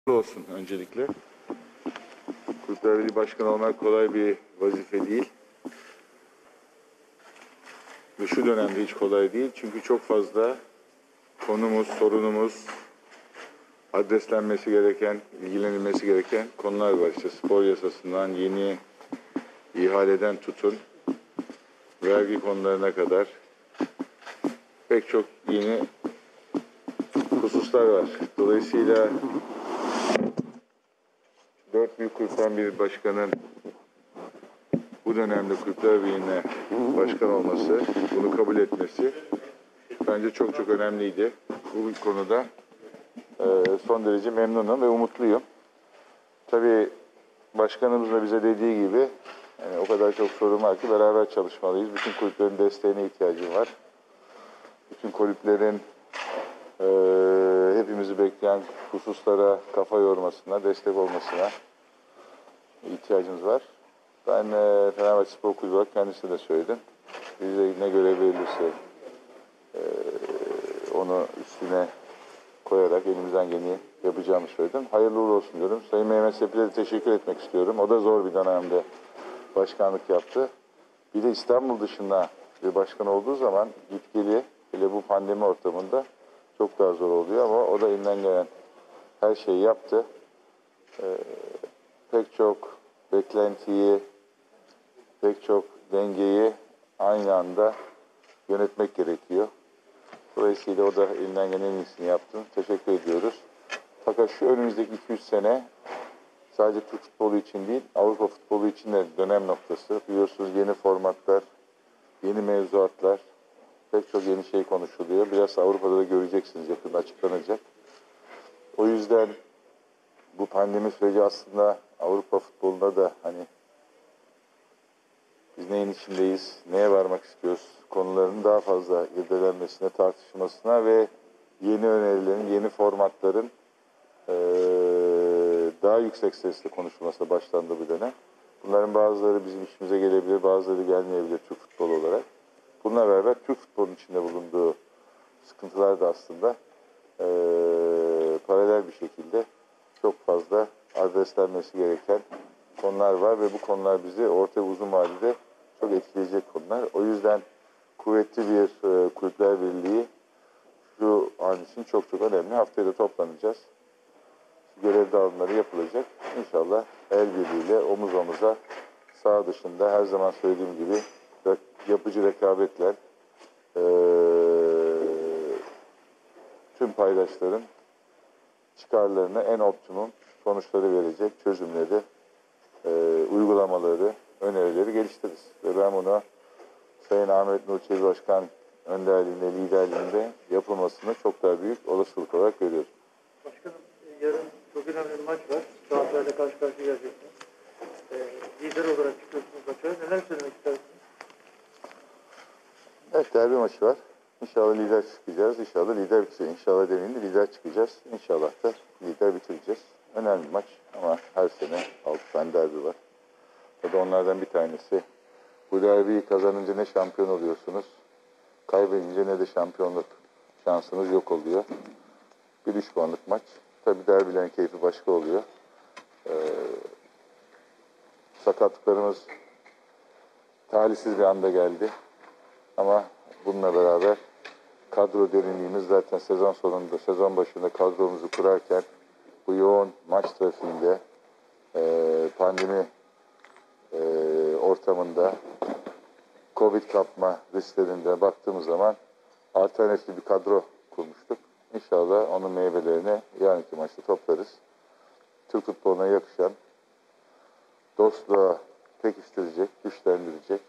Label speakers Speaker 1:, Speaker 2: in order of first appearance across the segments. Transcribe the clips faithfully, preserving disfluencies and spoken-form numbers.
Speaker 1: Olsun öncelikle. Kulüpler Birliği Başkanı olmak kolay bir vazife değil. Ve şu dönemde hiç kolay değil. Çünkü çok fazla konumuz, sorunumuz, adreslenmesi gereken, ilgilenilmesi gereken konular var. İşte spor yasasından yeni ihaleden tutun, vergi konularına kadar pek çok yeni hususlar var. Dolayısıyla dört büyük kulüpten bir başkanın bu dönemde Kulüpler Birliği'ne başkan olması, bunu kabul etmesi bence çok çok önemliydi. Bu konuda e, son derece memnunum ve umutluyum. Tabii başkanımız da bize dediği gibi yani o kadar çok sorun var ki beraber çalışmalıyız. Bütün kulüplerin desteğine ihtiyacım var. Bütün kulüplerin e, hepimizi bekleyen hususlara kafa yormasına, destek olmasına ihtiyacımız var. Ben e, Fenerbahçe Spor Kulübü olarak kendisine de söyledim. Bize ne görev verilirse e, onu üstüne koyarak elimizden geleni yapacağımı söyledim. Hayırlı uğurlu olsun diyorum. Sayın Mehmet Sepil'e de teşekkür etmek istiyorum. O da zor bir dönemde başkanlık yaptı. Bir de İstanbul dışında bir başkan olduğu zaman git geli, hele bu pandemi ortamında çok daha zor oluyor ama o da elinden gelen her şeyi yaptı. E, pek çok beklentiyi, pek çok dengeyi aynı anda yönetmek gerekiyor. Dolayısıyla o da elinden gelen en iyisini yaptı. Teşekkür ediyoruz. Fakat şu önümüzdeki iki üç sene sadece Türk futbolu için değil, Avrupa futbolu için de dönem noktası. Biliyorsunuz yeni formatlar, yeni mevzuatlar, pek çok yeni şey konuşuluyor. Biraz Avrupa'da da göreceksiniz, yakında açıklanacak. O yüzden bu pandemi süreci aslında Avrupa futbolunda da hani biz neyin içindeyiz, neye varmak istiyoruz konularının daha fazla irdelenmesine, tartışmasına ve yeni önerilerin, yeni formatların e, daha yüksek sesle konuşulmasına başlandı bu dönem. Bunların bazıları bizim işimize gelebilir, bazıları gelmeyebilir Türk futbolu olarak. Bununla beraber Türk futbolunun içinde bulunduğu sıkıntılar da aslında e, paralel bir şekilde çok fazla adreslenmesi gereken konular var ve bu konular bizi orta ve uzun vadede çok etkileyecek konular. O yüzden kuvvetli bir e, Kulüpler Birliği şu an için çok çok önemli. Haftaya da toplanacağız. Görev dağılımları yapılacak. İnşallah el birliğiyle omuz omuza sağ dışında her zaman söylediğim gibi yapıcı rekabetle e, tüm paydaşların çıkarlarına en optimum sonuçları verecek çözümleri, e, uygulamaları, önerileri geliştiririz. Ve ben bunu Sayın Ahmet Nur Çebi Başkan önderliğinde, liderliğinde yapılmasını çok daha büyük olasılık olarak görüyorum.
Speaker 2: Başkanım, yarın çok önemli bir maç var. Saatlerle karşı karşıya geleceksiniz. E, lider olarak çıkıyorsunuz maça. Neler söylemek istersiniz?
Speaker 1: Evet, derbi maçı var. İnşallah lider çıkacağız. İnşallah lider bitecek. İnşallah demeyeyim de lider çıkacağız. İnşallah da lider bitireceğiz. Önemli bir maç ama her sene altı tane derbi var. Ya da onlardan bir tanesi. Bu derbiyi kazanınca ne şampiyon oluyorsunuz, kaybedince ne de şampiyonluk şansınız yok oluyor. Bir üç puanlık maç. Tabii derbilerin keyfi başka oluyor. Ee, sakatlıklarımız talihsiz bir anda geldi. Ama bununla beraber kadro derinliğimiz zaten sezon sonunda, sezon başında kadromuzu kurarken bu yoğun maç trafiğinde e, pandemi e, ortamında Covid kapma risklerinde baktığımız zaman alternatifli bir kadro kurmuştuk. İnşallah onun meyvelerini yarınki maçta toplarız. Türk futboluna yakışan, dostluğa pekiştirecek, güçlendirecek,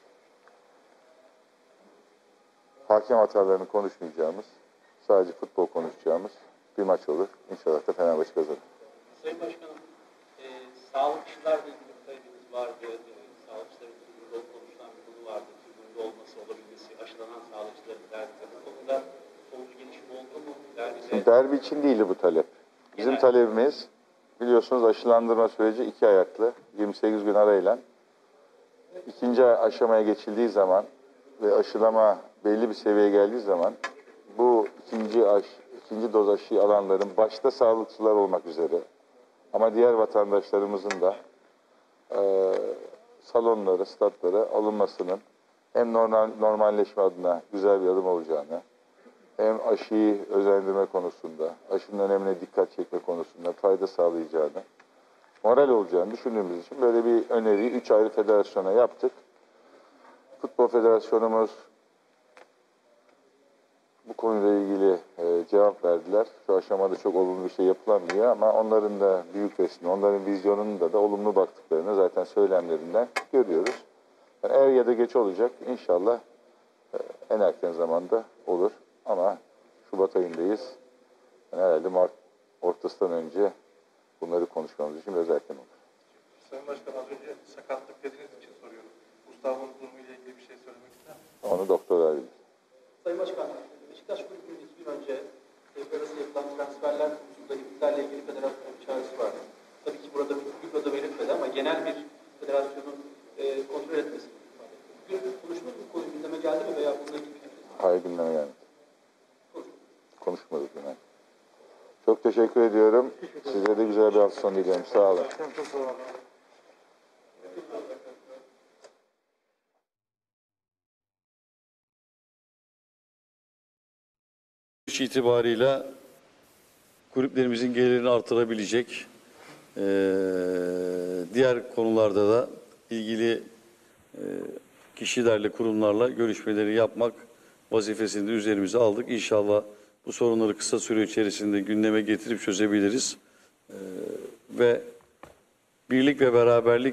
Speaker 1: hakem hatalarını konuşmayacağımız, sadece futbol konuşacağımız bir maç olur. İnşallah da Fenerbahçe kazanır.
Speaker 3: Sayın Başkanım, e, sağlıkçılarla ilgili bir talebiniz vardı. E, sağlıkçıların tribünde konuşulan bir konu vardı. Tribünde olması, olabilmesi, aşılanan sağlıkçıların derdi. Bu konuda sonuç gelişme oldu mu? Derbide...
Speaker 1: Derbi için değildi bu talep. Bizim
Speaker 3: Genel.
Speaker 1: talebimiz, biliyorsunuz aşılandırma süreci iki ayaklı, yirmi sekiz gün arayla. İkinci aşamaya geçildiği zaman ve aşılama belli bir seviyeye geldiği zaman bu ikinci aş, ikinci doz aşıyı alanların başta sağlıkçılar olmak üzere Ama diğer vatandaşlarımızın da e, salonları, statları alınmasının hem normal, normalleşme adına güzel bir adım olacağını, hem aşıyı özendirme konusunda, aşının önemine dikkat çekme konusunda fayda sağlayacağını, moral olacağını düşündüğümüz için böyle bir öneriyi üç ayrı federasyona yaptık. Futbol Federasyonumuz bu konuyla ilgili e, cevap verdiler. Şu aşamada çok olumlu bir şey yapılamıyor ama onların da büyük resmi, onların vizyonunda da olumlu baktıklarını zaten söylemlerinden görüyoruz. Yani er ya da geç olacak. İnşallah e, en erken zamanda olur. Ama Şubat ayındayız. Yani herhalde Mart ortasından önce bunları konuşmamız için biraz erken olur.
Speaker 4: Sayın Başkan, az önce sakatlık dediğiniz için soruyorum. Mustafa'nın durumuyla ilgili bir şey söylemek ister misiniz?
Speaker 1: Onu doktorlar bilir.
Speaker 3: Sayın Başkan, Beşiktaş Kulübü'nün iki gün önce devre arası yapılan transferler konusunda iptalle ilgili federasyonun bir çağrısı vardı. Tabii ki burada bir büyük belirtmedi ama genel bir federasyonun e, kontrol etmesini ifade etti. Bugün konuşmak bu konu gündeme geldi mi veya bununla ilgili bir fikir?
Speaker 1: Hayır, gündeme gelmedi. Konuşmadık yani. Çok teşekkür ediyorum. Size de güzel bir hafta sonu diliyorum. Sağ olun.
Speaker 2: Çok sağ olun.
Speaker 5: İş itibarıyla kulüplerimizin gelirini artırabilecek, eee, diğer konularda da ilgili eee, kişilerle, kurumlarla görüşmeleri yapmak vazifesini de üzerimize aldık. İnşallah bu sorunları kısa süre içerisinde gündeme getirip çözebiliriz. Eee, ve birlik ve beraberlik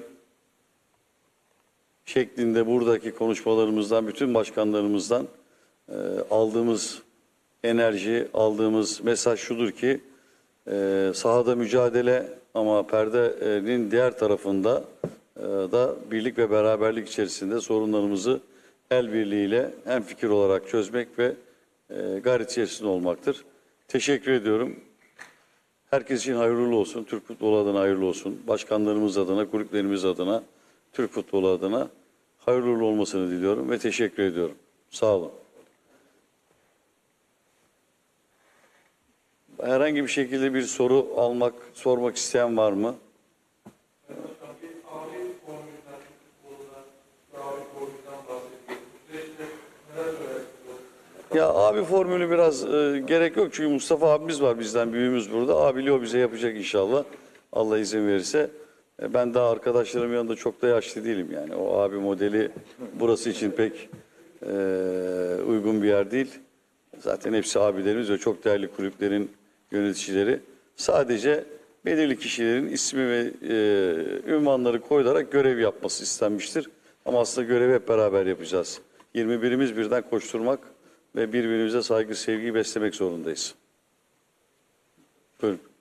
Speaker 5: şeklinde buradaki konuşmalarımızdan, bütün başkanlarımızdan eee, aldığımız enerji, aldığımız mesaj şudur ki e, sahada mücadele ama perdenin diğer tarafında e, da birlik ve beraberlik içerisinde sorunlarımızı el birliğiyle hemfikir olarak çözmek ve e, gayret içerisinde olmaktır. Teşekkür ediyorum. Herkes için hayırlı olsun. Türk futbolu adına hayırlı olsun. Başkanlarımız adına, kulüplerimiz adına, Türk futbolu adına hayırlı olmasını diliyorum ve teşekkür ediyorum. Sağ olun. Herhangi bir şekilde bir soru almak, sormak isteyen var mı? Ya abi formülü biraz e, gerek yok çünkü Mustafa abimiz var bizden büyüğümüz burada. Abiliği o bize yapacak inşallah. Allah izin verirse. E, ben daha arkadaşlarım yanında çok da yaşlı değilim yani. O abi modeli burası için pek e, uygun bir yer değil. Zaten hepsi abilerimiz ve çok değerli kulüplerin yöneticileri. Sadece belirli kişilerin ismi ve e, ünvanları koyularak görev yapması istenmiştir. Ama aslında görevi hep beraber yapacağız. yirmi birimiz birden koşturmak ve birbirimize saygı, sevgiyi beslemek zorundayız. Buyurun.